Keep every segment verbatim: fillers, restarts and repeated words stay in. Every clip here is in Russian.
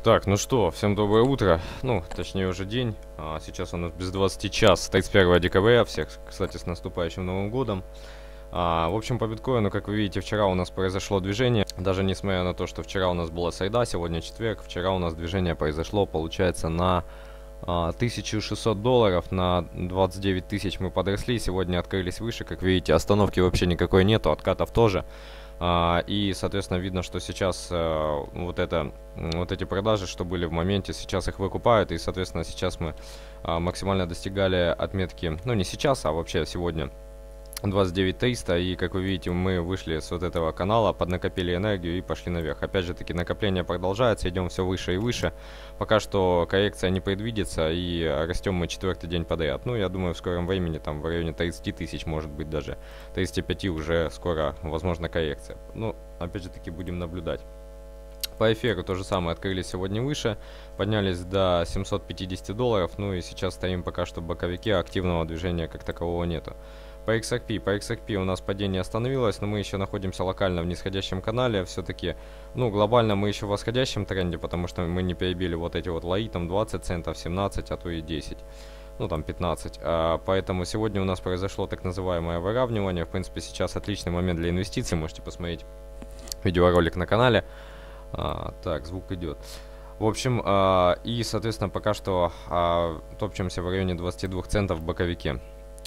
Так, ну что, всем доброе утро, ну, точнее уже день, а, сейчас у нас без двадцати час, тридцать первое декабря, всех, кстати, с наступающим Новым годом. А, в общем, по биткоину, как вы видите, вчера у нас произошло движение, даже несмотря на то, что вчера у нас была среда, сегодня четверг, вчера у нас движение произошло, получается, на а, тысячу шестьсот долларов, на двадцать девять тысяч мы подросли, сегодня открылись выше, как видите, остановки вообще никакой нету, откатов тоже. Uh, и, соответственно, видно, что сейчас uh, вот, это, вот эти продажи, что были в моменте, сейчас их выкупают. И, соответственно, сейчас мы uh, максимально достигали отметки, ну не сейчас, а вообще сегодня двадцать девять триста. И, как вы видите, мы вышли с вот этого канала, поднакопили энергию и пошли наверх. Опять же таки, накопление продолжается, идем все выше и выше. Пока что коррекция не предвидится, и растем мы четвертый день подряд. Ну, я думаю, в скором времени, там в районе тридцати тысяч, может быть даже тридцати пяти уже скоро, возможно, коррекция. Ну, опять же таки, будем наблюдать. По эфиру то же самое, открылись сегодня выше, поднялись до семисот пятидесяти долларов, ну и сейчас стоим пока что в боковике, активного движения как такового нету. По икс ар пи, по икс ар пи у нас падение остановилось, но мы еще находимся локально в нисходящем канале, все-таки, ну, глобально мы еще в восходящем тренде, потому что мы не перебили вот эти вот лои, там двадцать центов, семнадцать, а то и десять, ну, там пятнадцать, а, поэтому сегодня у нас произошло так называемое выравнивание, в принципе, сейчас отличный момент для инвестиций, можете посмотреть видеоролик на канале. А, так, звук идет. В общем, а, и, соответственно, пока что а, топчемся в районе двадцати двух центов в боковике.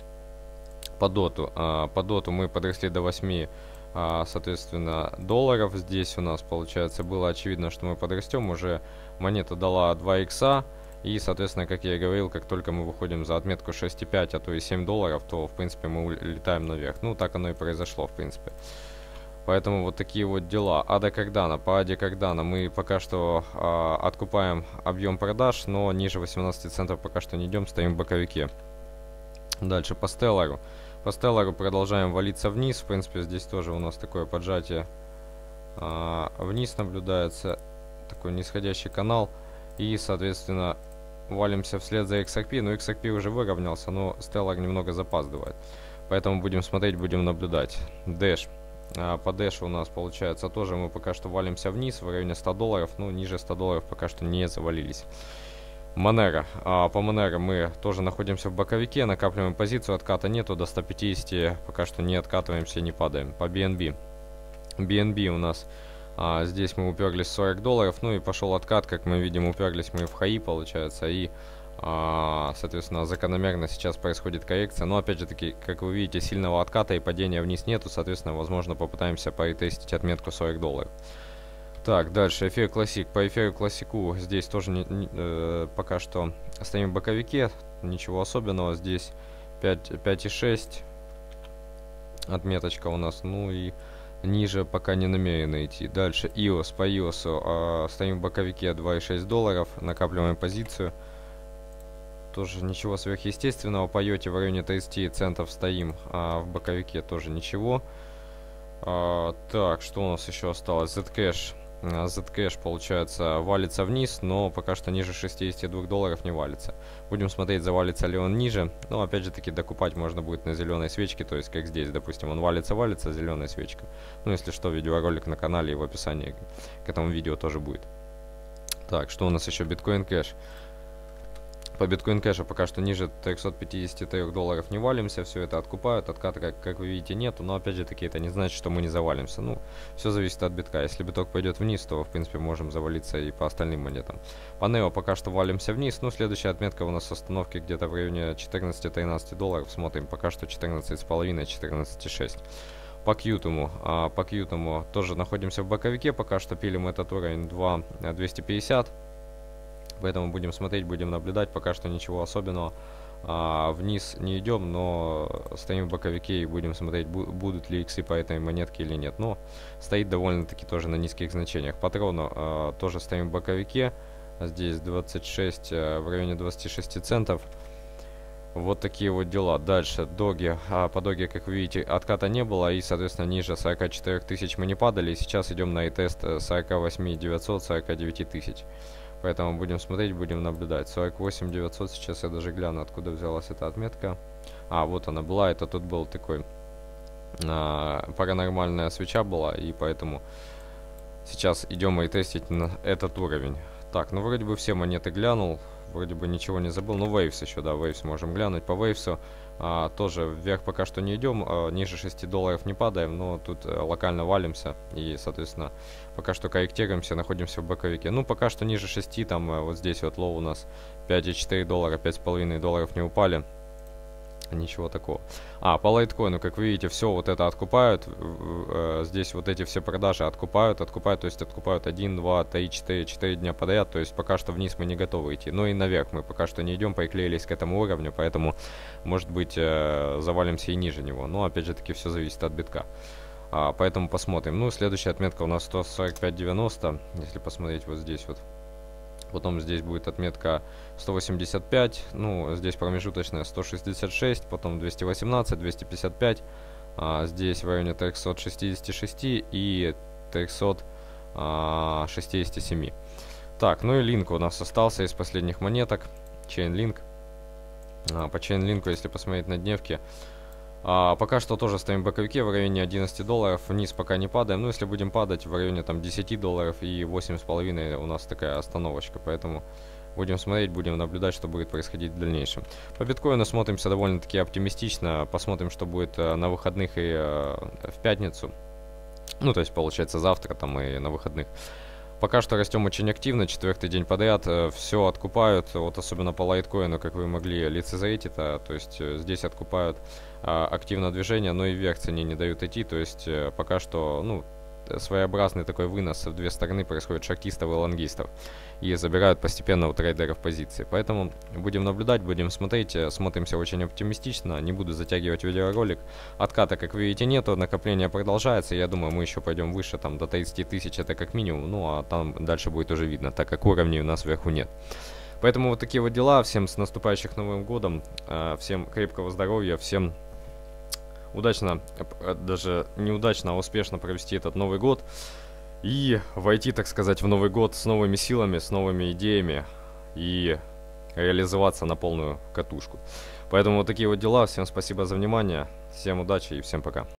По доту, а, по доту мы подросли до восьми, а, соответственно, долларов. Здесь у нас, получается, было очевидно, что мы подрастем. Уже монета дала два икса. И, соответственно, как я и говорил, как только мы выходим за отметку шесть и пять, а то и семь долларов, то, в принципе, мы улетаем наверх. Ну, так оно и произошло, в принципе. Поэтому вот такие вот дела. Ада Кардано, по Аде Кардано мы пока что а, откупаем объем продаж, но ниже восемнадцати центов пока что не идем, стоим в боковике. Дальше по Stellar. По Stellar продолжаем валиться вниз. В принципе, здесь тоже у нас такое поджатие а, вниз наблюдается. Такой нисходящий канал. И, соответственно, валимся вслед за икс ар пи. Но икс ар пи уже выровнялся, но Stellar немного запаздывает. Поэтому будем смотреть, будем наблюдать. Dash. А, по Dash у нас получается тоже мы пока что валимся вниз в районе ста долларов. Ну, ниже ста долларов пока что не завалились. Monero. А, по Monero мы тоже находимся в боковике, накапливаем позицию, отката нету, до ста пятидесяти пока что не откатываемся, не падаем. По би эн би. би эн би у нас а, здесь мы уперлись в сорок долларов, ну и пошел откат, как мы видим, уперлись мы в хаи, получается, и, а, соответственно, закономерно сейчас происходит коррекция. Но, опять же таки, как вы видите, сильного отката и падения вниз нету, соответственно, возможно, попытаемся поретестить отметку сорок долларов. Так, дальше, эфир классик. По эфиру классику здесь тоже не, не, э, пока что стоим в боковике, ничего особенного. Здесь пять и шесть отметочка у нас, ну и ниже пока не намерены идти. Дальше ай о эс, по ай о эс э, стоим в боковике два и шесть долларов, накапливаем позицию. Тоже ничего сверхъестественного, по йоте в районе тридцати центов стоим, а в боковике тоже ничего. А, так, что у нас еще осталось? Zcash. Zcash, получается, валится вниз, но пока что ниже шестидесяти двух долларов не валится. Будем смотреть, завалится ли он ниже. Но, опять же таки, докупать можно будет на зеленой свечке, то есть, как здесь, допустим, он валится-валится, зеленая свечка. Ну, если что, видеоролик на канале и в описании к этому видео тоже будет. Так, что у нас еще? Bitcoin Cash. По биткоин кэшу пока что ниже трёхсот пятидесяти трёх долларов не валимся, все это откупают, отката, как, как вы видите, нету, но опять же таки это не значит, что мы не завалимся. Ну, все зависит от битка. Если биток пойдет вниз, то в принципе можем завалиться и по остальным монетам. По нео пока что валимся вниз, ну, следующая отметка у нас остановки где-то в районе четырнадцати-тринадцати долларов, смотрим, пока что четырнадцать с половиной, четырнадцать и шесть. По Qtum, а, по Qtum тоже находимся в боковике, пока что пилим этот уровень два двести пятьдесят. Поэтому будем смотреть, будем наблюдать, пока что ничего особенного. А, вниз не идем, но стоим в боковике и будем смотреть, бу будут ли иксы по этой монетке или нет. Но стоит довольно-таки тоже на низких значениях. Патрону а, тоже стоим в боковике. Здесь двадцать шесть, а, в районе двадцати шести центов. Вот такие вот дела. Дальше, доги. А, по доге, как вы видите, отката не было. И, соответственно, ниже сорока четырёх тысяч мы не падали. И сейчас идем на ретест сорок восемь девятьсот, сорок девять тысяч. Поэтому будем смотреть, будем наблюдать. сорок восемь девятьсот, сейчас я даже гляну, откуда взялась эта отметка. А, вот она была, это тут был такой а, паранормальная свеча была, и поэтому сейчас идем ретестить на этот уровень. Так, ну вроде бы все монеты глянул, вроде бы ничего не забыл. Ну, Waves еще, да, Waves можем глянуть. По Wavesу а, тоже вверх пока что не идем, а, ниже шести долларов не падаем, но тут а, локально валимся и, соответственно, пока что корректируемся, находимся в боковике. Ну, пока что ниже шести, там а, вот здесь вот лоу у нас пять и четыре доллара, пять с половиной долларов не упали. Ничего такого. А, по лайткоину, как вы видите, все вот это откупают. Э, здесь вот эти все продажи откупают, откупают, то есть откупают один, два, три, четыре, четыре дня подряд. То есть пока что вниз мы не готовы идти. Ну и наверх мы пока что не идем, приклеились к этому уровню, поэтому, может быть, э, завалимся и ниже него. Но, опять же таки, все зависит от битка. А, поэтому посмотрим. Ну, следующая отметка у нас сто сорок пять девяносто, если посмотреть вот здесь вот. Потом здесь будет отметка сто восемьдесят пять, ну, здесь промежуточная сто шестьдесят шесть, потом двести восемнадцать, двести пятьдесят пять, а, здесь в районе триста шестьдесят шесть и триста шестьдесят семь. Так, ну и линк у нас остался из последних монеток, Chainlink. А, по Chainlink, если посмотреть на дневке, А, пока что тоже стоим в боковике в районе одиннадцати долларов, вниз пока не падаем, но если будем падать в районе там десяти долларов и восемь с половиной у нас такая остановочка, поэтому будем смотреть, будем наблюдать, что будет происходить в дальнейшем. По биткоину смотримся довольно-таки оптимистично, посмотрим, что будет э, на выходных и э, в пятницу, ну то есть получается завтра там и на выходных. Пока что растем очень активно, четвертый день подряд, э, все откупают, вот особенно по лайткоину, как вы могли лицезреть это, то есть э, здесь откупают э, активно движение, но и вверх цене не дают идти, то есть э, пока что, ну, своеобразный такой вынос в две стороны происходит, шортистов и лонгистов, и забирают постепенно у трейдеров позиции. Поэтому будем наблюдать, будем смотреть, смотримся очень оптимистично, не буду затягивать видеоролик. Отката, как вы видите, нету, накопление продолжается, я думаю, мы еще пойдем выше, там до тридцати тысяч, это как минимум, ну а там дальше будет уже видно, так как уровней у нас вверху нет. Поэтому вот такие вот дела, всем с наступающим Новым годом, всем крепкого здоровья, всем удачно, даже неудачно, а успешно провести этот Новый год и войти, так сказать, в Новый год с новыми силами, с новыми идеями и реализоваться на полную катушку. Поэтому вот такие вот дела. Всем спасибо за внимание, всем удачи и всем пока.